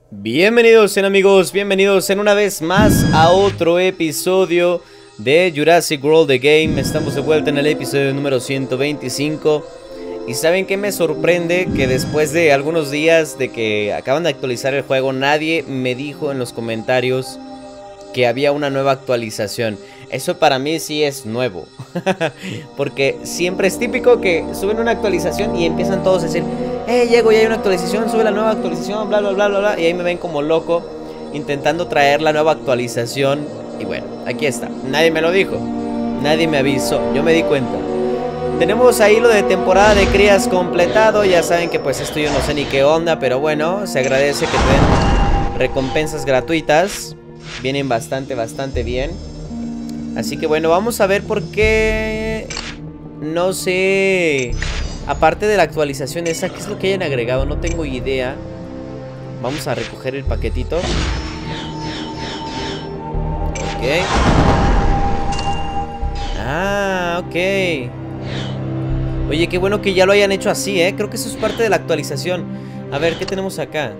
Bienvenidos sean amigos, bienvenidos en una vez más a otro episodio de Jurassic World The Game. Estamos de vuelta en el episodio número 125. Y ¿saben qué me sorprende? Que después de algunos días de que acaban de actualizar el juego, nadie me dijo en los comentarios que había una nueva actualización. Eso para mí sí es nuevo. Porque siempre es típico que suben una actualización y empiezan todos a decir: llego, ya hay una actualización, sube la nueva actualización, bla bla bla bla bla. Y ahí me ven como loco intentando traer la nueva actualización. Y bueno, aquí está. Nadie me lo dijo, nadie me avisó, yo me di cuenta. Tenemos ahí lo de temporada de crías completado. Ya saben que pues esto yo no sé ni qué onda, pero bueno, se agradece que te den recompensas gratuitas. Vienen bastante bien. Así que bueno, vamos a ver por qué. No sé. Aparte de la actualización esa, ¿qué es lo que hayan agregado? No tengo idea. Vamos a recoger el paquetito. Ok. Ah, ok. Oye, qué bueno que ya lo hayan hecho así, ¿eh? Creo que eso es parte de la actualización. A ver, ¿qué tenemos acá?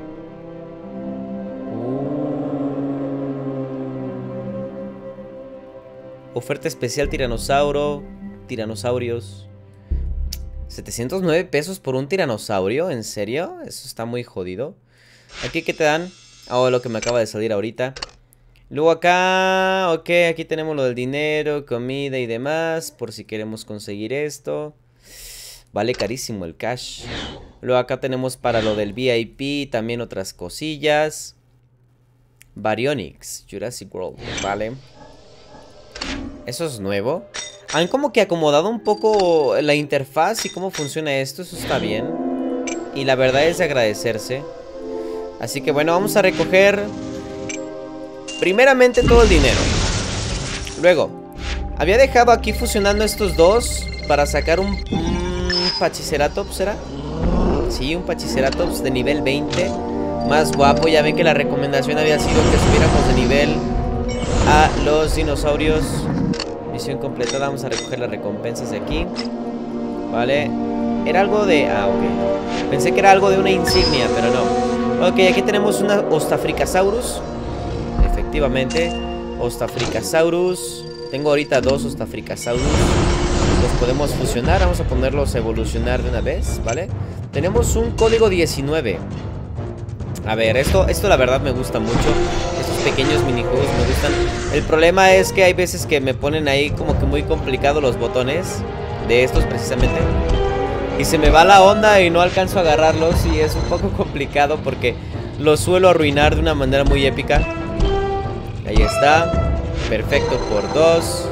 Oferta especial tiranosaurios. 709 pesos por un tiranosaurio, ¿en serio? Eso está muy jodido. Aquí, ¿qué te dan? Oh, lo que me acaba de salir ahorita. Luego acá, ok, aquí tenemos lo del dinero, comida y demás, por si queremos conseguir esto. Vale carísimo el cash. Luego acá tenemos para lo del VIP, también otras cosillas. Baryonyx, Jurassic World, vale. Eso es nuevo. Han como que acomodado un poco la interfaz y cómo funciona esto. Eso está bien. Y la verdad es de agradecerse. Así que bueno, vamos a recoger primeramente todo el dinero. Luego, había dejado aquí fusionando estos dos para sacar un Pachyceratops, ¿será? Sí, un Pachyceratops de nivel 20. Más guapo, ya ven que la recomendación había sido que subiéramos de nivel a los dinosaurios. Misión completada, vamos a recoger las recompensas de aquí. Vale. Era algo de... ah, ok. Pensé que era algo de una insignia, pero no. Ok, aquí tenemos una Ostafricasaurus. Efectivamente, Ostafricasaurus. Tengo ahorita dos Ostafricasaurus. Los podemos fusionar, vamos a ponerlos a evolucionar de una vez, ¿vale? Tenemos un código 19. A ver, esto la verdad me gusta mucho. Estos pequeños minijuegos me gustan. El problema es que hay veces que me ponen ahí como que muy complicado los botones de estos precisamente. Y se me va la onda y no alcanzo a agarrarlos. Y es un poco complicado porque los suelo arruinar de una manera muy épica. Ahí está. Perfecto por 2.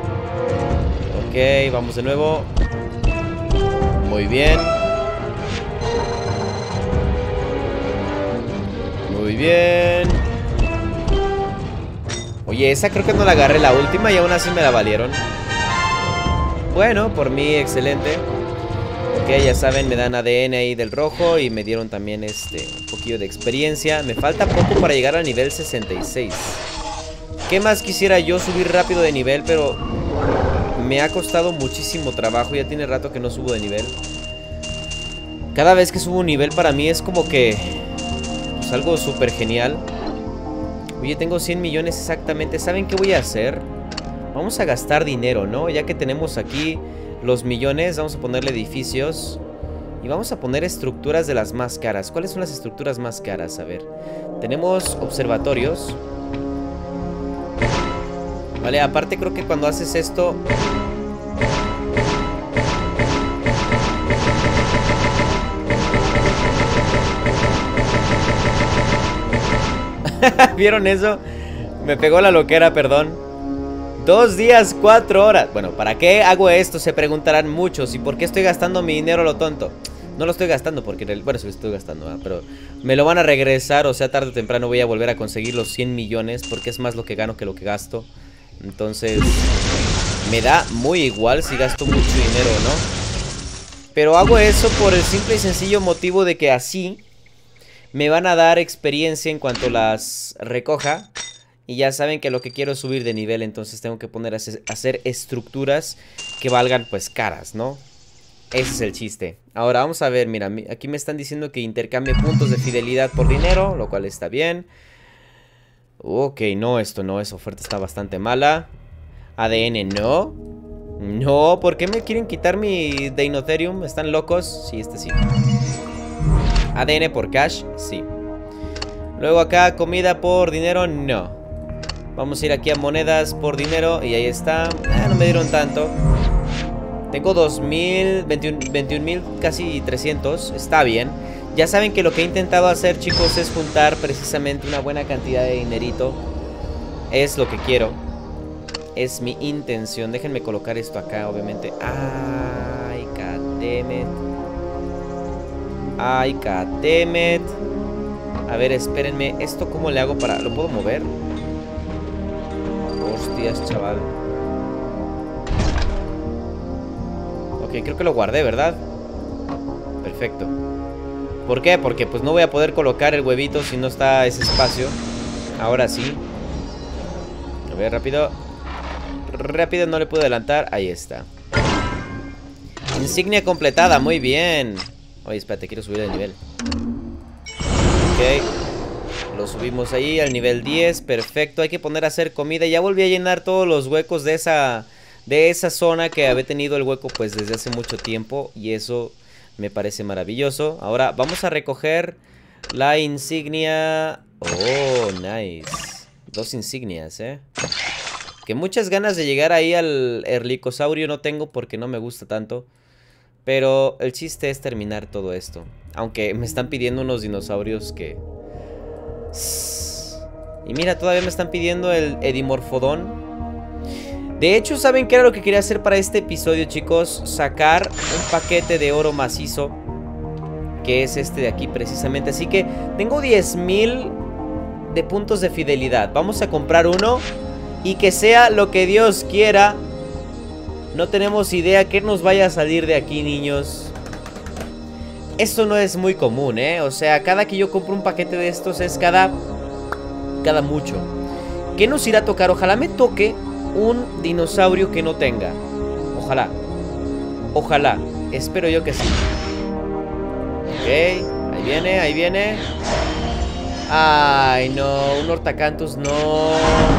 Ok, vamos de nuevo. Muy bien. Muy bien. Oye, esa creo que no la agarré la última y aún así me la valieron. Bueno, por mí excelente. Ok, ya saben, me dan ADN ahí del rojo y me dieron también un poquillo de experiencia. Me falta poco para llegar al nivel 66. ¿Qué más quisiera yo subir rápido de nivel? Pero me ha costado muchísimo trabajo. Ya tiene rato que no subo de nivel. Cada vez que subo un nivel para mí es como que pues algo súper genial. Oye, tengo 100 millones exactamente. ¿Saben qué voy a hacer? Vamos a gastar dinero, ¿no? Ya que tenemos aquí los millones, vamos a ponerle edificios. Y vamos a poner estructuras de las más caras. ¿Cuáles son las estructuras más caras? A ver. Tenemos observatorios. Vale, aparte creo que cuando haces esto... ¿Vieron eso? Me pegó la loquera, perdón. 2 días, 4 horas. Bueno, ¿para qué hago esto? Se preguntarán muchos. ¿Y por qué estoy gastando mi dinero a lo tonto? No lo estoy gastando porque... bueno, sí lo estoy gastando, ¿eh? Pero me lo van a regresar. O sea, tarde o temprano voy a volver a conseguir los 100 millones. Porque es más lo que gano que lo que gasto. Entonces me da muy igual si gasto mucho dinero o no. Pero hago eso por el simple y sencillo motivo de que así me van a dar experiencia en cuanto las recoja. Y ya saben que lo que quiero es subir de nivel. Entonces tengo que poner a hacer estructuras que valgan pues caras, ¿no? Ese es el chiste. Ahora vamos a ver, mira, aquí me están diciendo que intercambie puntos de fidelidad por dinero, lo cual está bien. Ok, no, esto no, esa oferta está bastante mala. ADN, no. No, ¿por qué me quieren quitar mi Deinotherium? ¿Están locos? Sí, este sí. ADN por cash, sí. Luego acá, comida por dinero, no. Vamos a ir aquí a monedas por dinero y ahí está. No me dieron tanto. Tengo 2000, 21,000, casi 300. Está bien. Ya saben que lo que he intentado hacer, chicos, es juntar precisamente una buena cantidad de dinerito. Es lo que quiero. Es mi intención. Déjenme colocar esto acá, obviamente. Ay, goddammit. Ay, goddammit. A ver, espérenme. ¿Esto cómo le hago para...? ¿Lo puedo mover? Hostias, chaval. Ok, creo que lo guardé, ¿verdad? Perfecto. ¿Por qué? Porque pues no voy a poder colocar el huevito si no está ese espacio. Ahora sí. A ver, rápido. Rápido, no le puedo adelantar. Ahí está. Insignia completada, muy bien. Oye, espérate, quiero subir el nivel. Ok. Lo subimos ahí al nivel 10, perfecto. Hay que poner a hacer comida. Ya volví a llenar todos los huecos de esa zona que había tenido el hueco pues desde hace mucho tiempo. Y eso me parece maravilloso. Ahora vamos a recoger la insignia. Oh, nice. 2 insignias, que muchas ganas de llegar ahí al Erlicosaurio no tengo porque no me gusta tanto. Pero el chiste es terminar todo esto. Aunque me están pidiendo unos dinosaurios que... Y mira, todavía me están pidiendo el Edimorphodon. De hecho, ¿saben qué era lo que quería hacer para este episodio, chicos? Sacar un paquete de oro macizo, que es este de aquí precisamente. Así que tengo 10,000 de puntos de fidelidad. Vamos a comprar uno y que sea lo que Dios quiera. No tenemos idea qué nos vaya a salir de aquí, niños. Esto no es muy común, o sea, cada que yo compro un paquete de estos es cada mucho. ¿Qué nos irá a tocar? Ojalá me toque un dinosaurio que no tenga. Ojalá. Ojalá. Espero yo que sí. Ok, ahí viene, ahí viene. Ay, no, un Hortacanthus, no.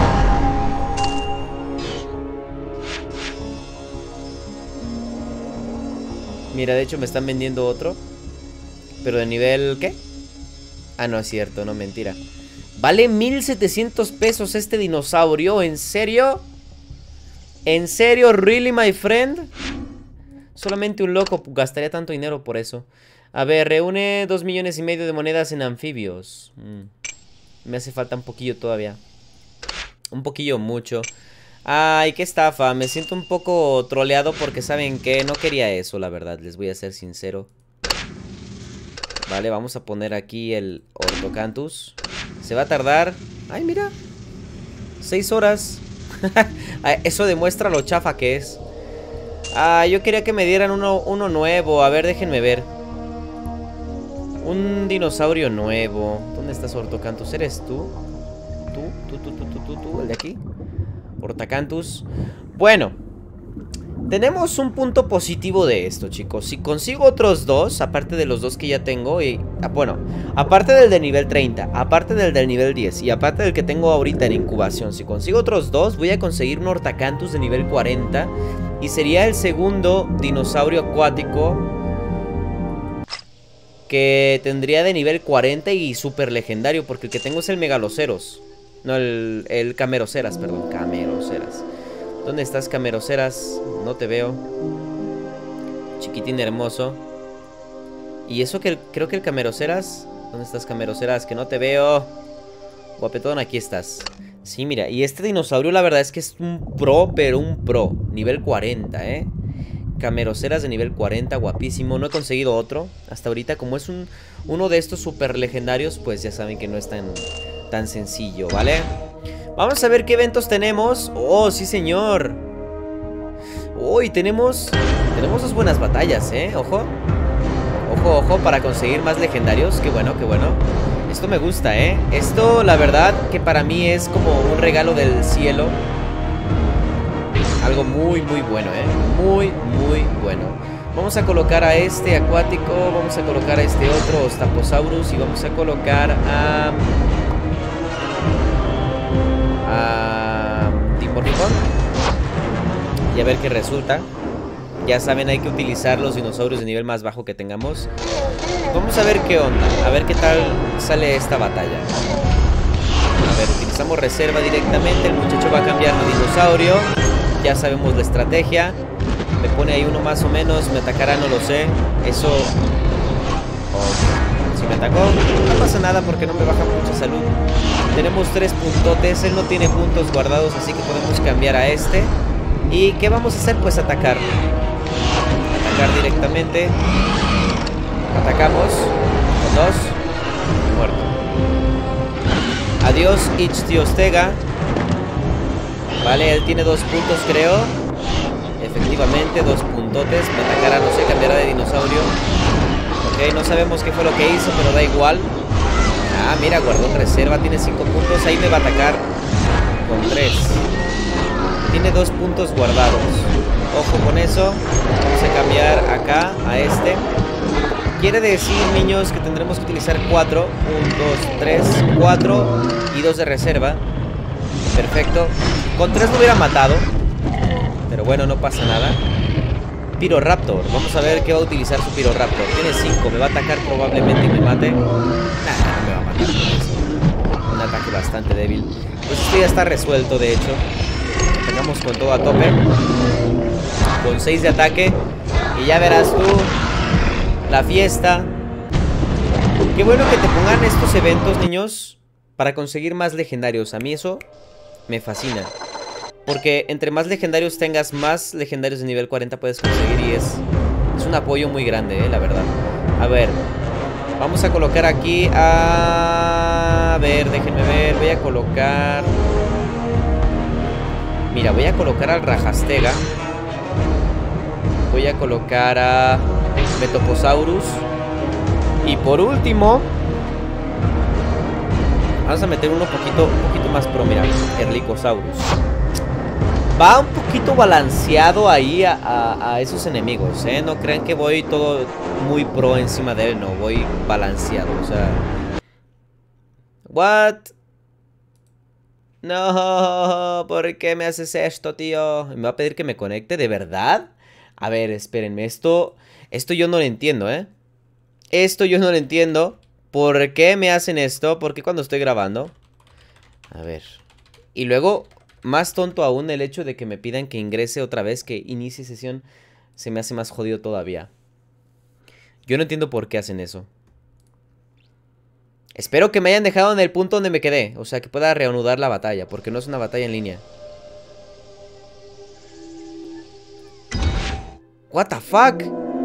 Mira, de hecho me están vendiendo otro. Pero de nivel, ¿qué? Ah, no es cierto, no, mentira. Vale 1,700 pesos este dinosaurio. ¿En serio? ¿En serio? ¿Really, my friend? Solamente un loco gastaría tanto dinero por eso. A ver, reúne 2,5 millones de monedas en anfibios. Me hace falta un poquillo todavía. Un poquillo mucho. Ay, qué estafa. Me siento un poco troleado porque ¿saben qué? No quería eso, la verdad. Les voy a ser sincero. Vale, vamos a poner aquí el Hortocanthus. Se va a tardar. Ay, mira. 6 horas. Eso demuestra lo chafa que es. Ah, yo quería que me dieran uno nuevo. A ver, déjenme ver. Un dinosaurio nuevo. ¿Dónde estás, Hortocanthus? ¿Eres tú? ¿Tú? ¿El de aquí? Hortocanthus. Bueno, tenemos un punto positivo de esto, chicos. Si consigo otros 2, aparte de los 2 que ya tengo bueno, aparte del de nivel 30, aparte del nivel 10 y aparte del que tengo ahorita en incubación, si consigo otros 2, voy a conseguir un Hortocanthus de nivel 40. Y sería el segundo dinosaurio acuático que tendría de nivel 40 y super legendario, porque el que tengo es el Megaloceros. No, el Cameroceras, perdón, Cameroceras. ¿Dónde estás, Cameroceras? No te veo. Chiquitín hermoso. Y eso que creo que el Cameroceras... ¿Dónde estás, Cameroceras? Que no te veo. Guapetón, aquí estás. Sí, mira, y este dinosaurio la verdad es que es un pro, pero un pro. Nivel 40, Cameroceras de nivel 40, guapísimo. No he conseguido otro hasta ahorita. Como es uno de estos super legendarios, pues ya saben que no es tan sencillo, ¿vale? Vamos a ver qué eventos tenemos. Oh, sí, señor. Uy, tenemos 2 buenas batallas, Ojo. Ojo, para conseguir más legendarios. Qué bueno, qué bueno. Esto me gusta, Esto, la verdad, que para mí es como un regalo del cielo. Algo muy, muy bueno, Muy, muy bueno. Vamos a colocar a este acuático. Vamos a colocar a este otro Ostaposaurus. Y vamos a colocar a Dimornicon. Y a ver qué resulta. Ya saben, hay que utilizar los dinosaurios de nivel más bajo que tengamos. Vamos a ver qué onda. A ver qué tal sale esta batalla. A ver, utilizamos reserva directamente. El muchacho va a cambiar de dinosaurio. Ya sabemos la estrategia. Me pone ahí uno más o menos. Me atacará, no lo sé. Eso... Oh, si me atacó, no pasa nada porque no me baja mucha salud. Tenemos 3 puntotes. Él no tiene puntos guardados, así que podemos cambiar a este. ¿Y qué vamos a hacer? Pues atacar. Atacar directamente. Atacamos. Con 2. Muerto. Adiós, Ichtiostega. Vale, él tiene 2 puntos, creo. Efectivamente, 2 puntotes. Me atacará, no sé, cambiará de dinosaurio. Ok, no sabemos qué fue lo que hizo, pero da igual. Ah, mira, guardó en reserva. Tiene 5 puntos. Ahí me va a atacar con 3. Tiene 2 puntos guardados. Ojo con eso. Vamos a cambiar acá a este. Quiere decir, niños, que tendremos que utilizar 4. 1, 2, 3, 4 y 2 de reserva. Perfecto. Con 3 lo hubiera matado, pero bueno, no pasa nada. Pyroraptor. Vamos a ver qué va a utilizar su Pyroraptor. Tiene 5. Me va a atacar probablemente y me mate. Nah, no me va a matar con eso. Un ataque bastante débil. Pues esto ya está resuelto, de hecho. Atacamos con todo a tope. Con 6 de ataque. Y ya verás tú la fiesta. Qué bueno que te pongan estos eventos, niños, para conseguir más legendarios. A mí eso me fascina. Porque entre más legendarios tengas, más legendarios de nivel 40 puedes conseguir. Y es un apoyo muy grande, la verdad. A ver, vamos a colocar aquí a ver, déjenme ver. Voy a colocar... Mira, voy a colocar al Rajastega. Voy a colocar a Metoposaurus. Y por último, vamos a meter un poquito más pro. Mira, Erlikosaurus. Va un poquito balanceado ahí a esos enemigos, ¿eh? No crean que voy todo muy pro encima de él. No, voy balanceado, o sea... ¿What? No, ¿por qué me haces esto, tío? ¿Me va a pedir que me conecte? ¿De verdad? A ver, espérenme, esto yo no lo entiendo, ¿eh? Esto yo no lo entiendo. ¿Por qué me hacen esto? ¿Por qué cuando estoy grabando? A ver. Y luego, más tonto aún el hecho de que me pidan que ingrese otra vez, que inicie sesión, se me hace más jodido todavía. Yo no entiendo por qué hacen eso. Espero que me hayan dejado en el punto donde me quedé. O sea, que pueda reanudar la batalla, porque no es una batalla en línea. What the fuck?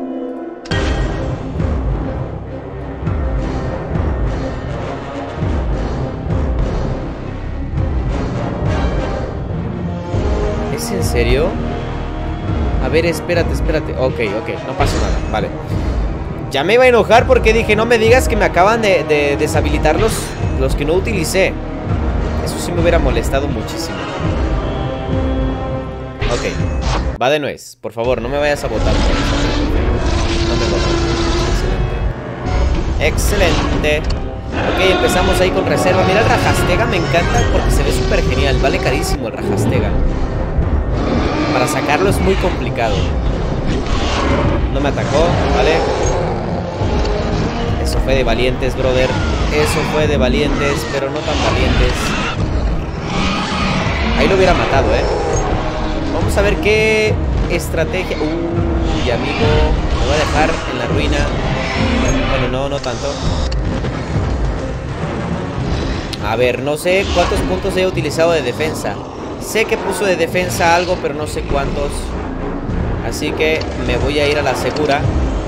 ¿Es en serio? A ver, espérate. Ok, no pasó nada, vale. Ya me iba a enojar porque dije, no me digas que me acaban de deshabilitar los que no utilicé. Eso sí me hubiera molestado muchísimo. Ok, va de nuez. Por favor, no me vayas a botar. No me botes. Excelente. Ok, empezamos ahí con reserva. Mira, el Rajastega me encanta porque se ve súper genial. Vale carísimo el Rajastega. Para sacarlo es muy complicado. No me atacó, ¿vale? Eso fue de valientes, brother. Eso fue de valientes, pero no tan valientes. Ahí lo hubiera matado, ¿eh? Vamos a ver qué estrategia... Uy, amigo. Me voy a dejar en la ruina. Bueno, no tanto. A ver, no sé cuántos puntos he utilizado de defensa. Sé que puso de defensa algo, pero no sé cuántos. Así que me voy a ir a la segura.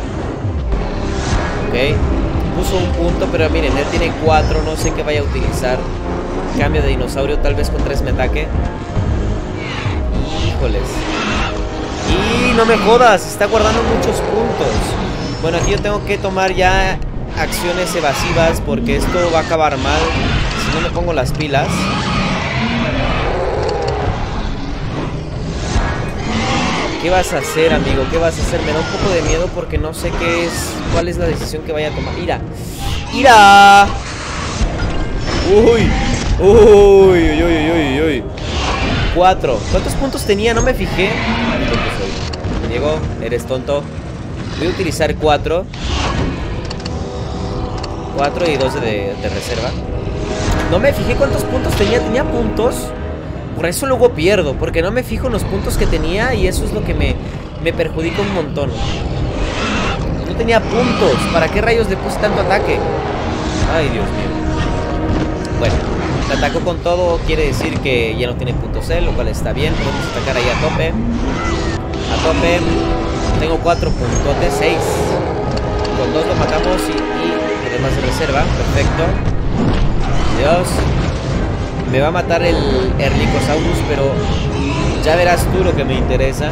Ok. Puso un punto, pero miren, él tiene 4. No sé qué vaya a utilizar. Cambio de dinosaurio, tal vez con 3 me ataque. Híjoles. Y no me jodas, está guardando muchos puntos. Bueno, aquí yo tengo que tomar ya acciones evasivas, porque esto va a acabar mal si no me pongo las pilas. ¿Qué vas a hacer, amigo? ¿Qué vas a hacer? Me da un poco de miedo porque no sé qué es... ¿Cuál es la decisión que vaya a tomar? ¡Ira! ¡Ira! ¡Uy! ¡Uy! ¡Uy! ¡Uy! ¡Uy! ¡Uy! 4. ¿Cuántos puntos tenía? No me fijé. Diego, eres tonto. Voy a utilizar 4. 4 y 2 de reserva. No me fijé cuántos puntos tenía. ¿Tenía puntos? Por eso luego pierdo, porque no me fijo en los puntos que tenía. Y eso es lo que me perjudica un montón. No tenía puntos. ¿Para qué rayos le puse tanto ataque? Ay, Dios mío. Bueno, se atacó con todo. Quiere decir que ya no tiene puntos él, lo cual está bien. Podemos atacar ahí a tope. A tope. Tengo 4 puntotes, 6. Con 2 lo matamos y además de reserva. Perfecto. Dios. Me va a matar el Erlikosaurus, pero ya verás tú lo que me interesa.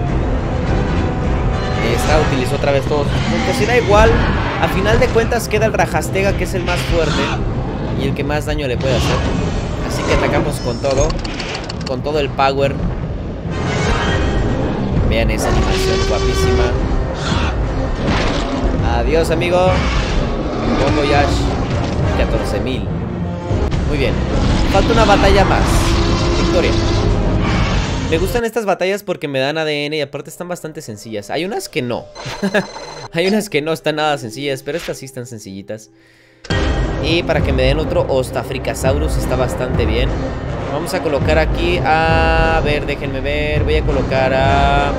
Utilizó otra vez todos sus puntos. Y da igual. A final de cuentas queda el Rajastega, que es el más fuerte y el que más daño le puede hacer. Así que atacamos con todo. Con todo el power. Vean esa animación guapísima. Adiós, amigo. Bon voyage. 14.000. Muy bien. Falta una batalla más. Victoria. Me gustan estas batallas porque me dan ADN y aparte están bastante sencillas. Hay unas que no. Hay unas que no están nada sencillas, pero estas sí están sencillitas. Y para que me den otro Ostafricasaurus está bastante bien. Vamos a colocar aquí a... ver, déjenme ver. Voy a colocar a...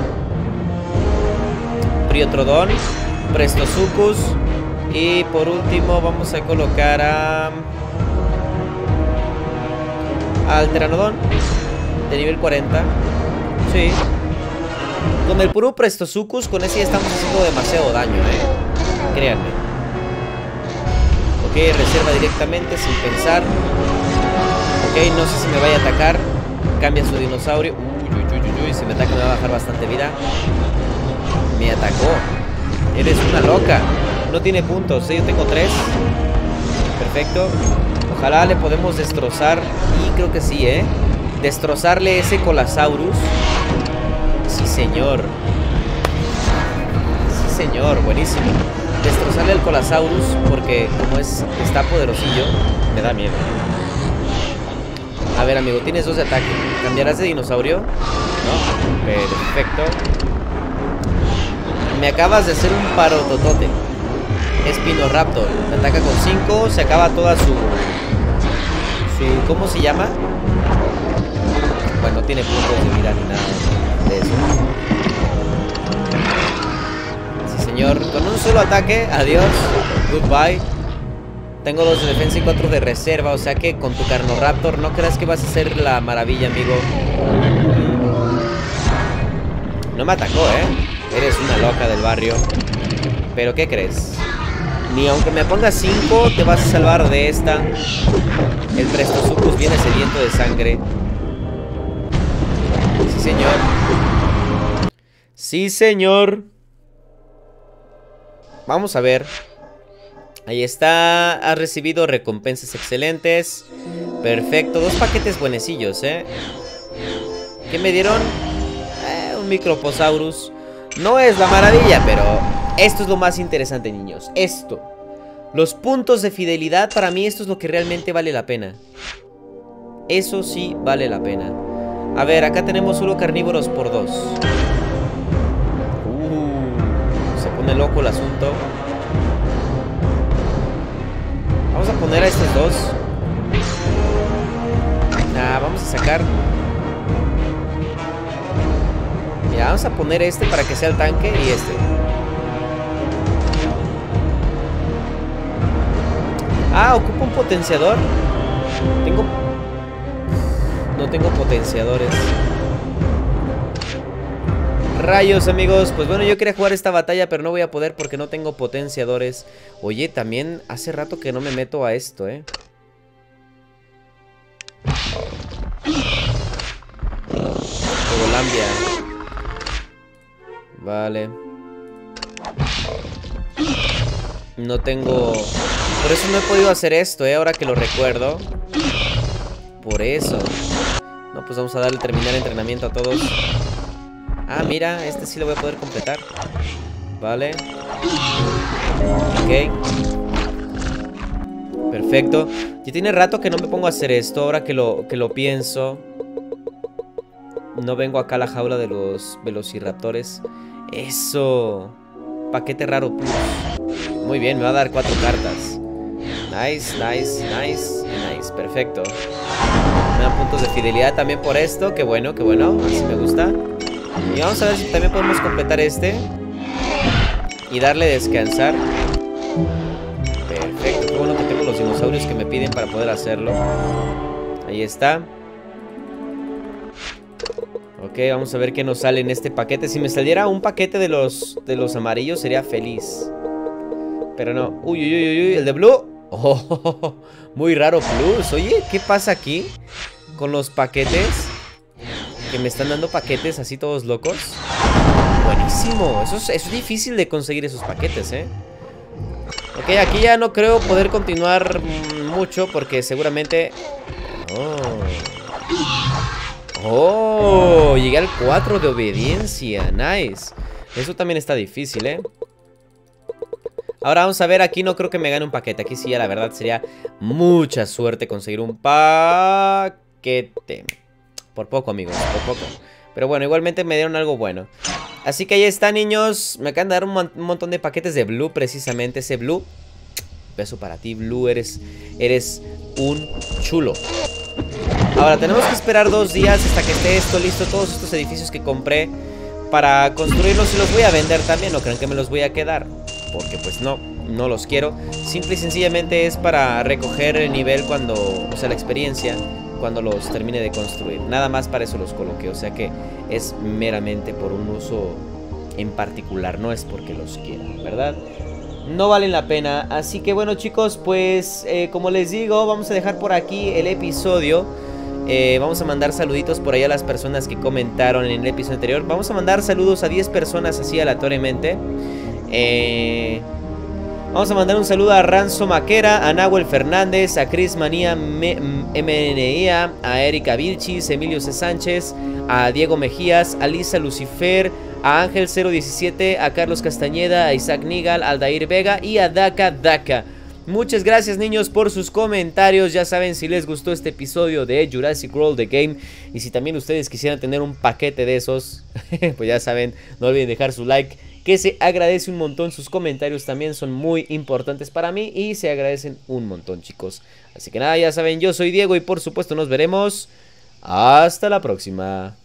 Priotrodon, Prestosuchus. Y por último vamos a colocar a... al Pteranodon de nivel 40. Sí. Con el puro Prestosuchus, con ese ya estamos haciendo demasiado daño, créanme. Ok, reserva directamente sin pensar. Ok, no sé si me vaya a atacar. Cambia su dinosaurio. Uy, si me ataca me va a bajar bastante vida. Me atacó. Eres una loca. No tiene puntos, yo tengo 3. Perfecto. Ojalá le podemos destrozar. Y creo que sí, destrozarle ese Colasaurus. Sí, señor. Sí, señor, buenísimo. Destrozarle el Colasaurus, porque como está poderosillo, me da miedo. A ver, amigo, tienes 2 de ataque. ¿Cambiarás de dinosaurio? No, perfecto. Me acabas de hacer un parototote. Spinoraptor, me ataca con 5. Se acaba toda su... ¿cómo se llama? Bueno, no tiene puntos de vida ni nada de eso. Sí, señor. Con un solo ataque, adiós. Goodbye. Tengo 2 de defensa y 4 de reserva. O sea que con tu Carnoraptor no creas que vas a hacer la maravilla, amigo. No me atacó, Eres una loca del barrio. Pero ¿qué crees? Ni aunque me pongas 5 te vas a salvar de esta. El Prestosuchus viene sediento de sangre. Sí, señor. Sí, señor. Vamos a ver. Ahí está. Has recibido recompensas excelentes. Perfecto. 2 paquetes buenecillos, ¿Qué me dieron? Un Microposaurus. No es la maravilla, pero esto es lo más interesante, niños. Esto. Los puntos de fidelidad, para mí esto es lo que realmente vale la pena. Eso sí vale la pena. A ver, acá tenemos solo carnívoros por 2. Se pone loco el asunto. Vamos a poner a estos 2. Vamos a sacar. Mira, vamos a poner este para que sea el tanque y este. Ocupa un potenciador. No tengo potenciadores. Rayos, amigos. Pues bueno, yo quería jugar esta batalla, pero no voy a poder porque no tengo potenciadores. Oye, también hace rato que no me meto a esto, Holambia. Vale. No tengo... Por eso no he podido hacer esto, ahora que lo recuerdo. Por eso. No, pues vamos a darle terminar entrenamiento a todos. Ah, mira, este sí lo voy a poder completar. Vale. Ok. Perfecto. Ya tiene rato que no me pongo a hacer esto. Ahora que lo pienso. No vengo acá a la jaula de los velociraptores. Eso. Paquete raro plus. Muy bien, me va a dar 4 cartas. Nice, nice, nice, nice. Perfecto. Me dan puntos de fidelidad también por esto. Qué bueno, así me gusta. Y vamos a ver si también podemos completar este y darle descansar. Perfecto, qué bueno que tengo los dinosaurios que me piden para poder hacerlo. Ahí está. Ok, vamos a ver qué nos sale en este paquete. Si me saliera un paquete de los amarillos sería feliz. Pero no. Uy, uy, uy, uy, el de blue. Oh, muy raro plus. Oye, ¿qué pasa aquí con los paquetes? Que me están dando paquetes así todos locos. Buenísimo. Eso es difícil de conseguir esos paquetes, ¿eh? Ok, aquí ya no creo poder continuar mucho porque seguramente... Oh, llegué al 4 de obediencia. Nice. Eso también está difícil, ¿eh? Ahora vamos a ver, aquí no creo que me gane un paquete. Aquí sí, ya la verdad sería mucha suerte conseguir un paquete. Por poco, amigos, por poco. Pero bueno, igualmente me dieron algo bueno. Así que ahí está, niños. Me acaban de dar un montón de paquetes de Blue, precisamente. Ese Blue, beso para ti, Blue. Eres un chulo. Ahora tenemos que esperar 2 días hasta que esté esto listo. Todos estos edificios que compré para construirlos, y los voy a vender también. No crean que me los voy a quedar, porque pues no los quiero. Simple y sencillamente es para recoger el nivel cuando, o sea, la experiencia cuando los termine de construir. Nada más para eso los coloqué. O sea que es meramente por un uso en particular. No es porque los quiera, ¿verdad? No valen la pena. Así que bueno, chicos, pues como les digo, vamos a dejar por aquí el episodio. Vamos a mandar saluditos por ahí a las personas que comentaron en el episodio anterior. Vamos a mandar saludos a 10 personas así aleatoriamente. Vamos a mandar un saludo a Ranzo Maquera, a Nahuel Fernández, a Chris Manía MNIA, a Erika Vilchis, Emilio C. Sánchez, a Diego Mejías, a Lisa Lucifer, a Ángel 017, a Carlos Castañeda, a Isaac Nigal, a Aldair Vega y a Daka Daka. Muchas gracias, niños, por sus comentarios. Ya saben, si les gustó este episodio de Jurassic World The Game, y si también ustedes quisieran tener un paquete de esos, pues ya saben, no olviden dejar su like, que se agradece un montón. Sus comentarios también son muy importantes para mí y se agradecen un montón, chicos. Así que nada, ya saben, yo soy Diego y por supuesto nos veremos hasta la próxima.